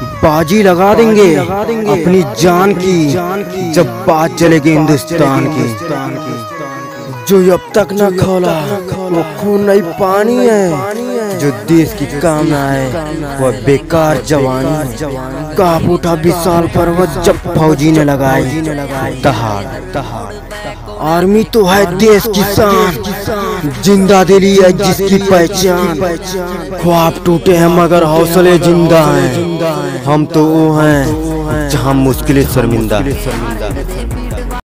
बाजी लगा देंगे अपनी जान की जब बात चलेगी हिंदुस्तान की। जो अब तक न खोला वो खून नहीं पानी है, जो देश की काम न आए वह बेकार जवानी। कांप उठा विशाल पर्वत जब फौजी ने लगाई दहाड़। आर्मी तो है देश की शान, जिंदा दिली है जिसकी पहचान। ख्वाब टूटे हैं मगर हौसले जिंदा हैं, हम तो वो हैं जहां मुश्किलें शर्मिंदा।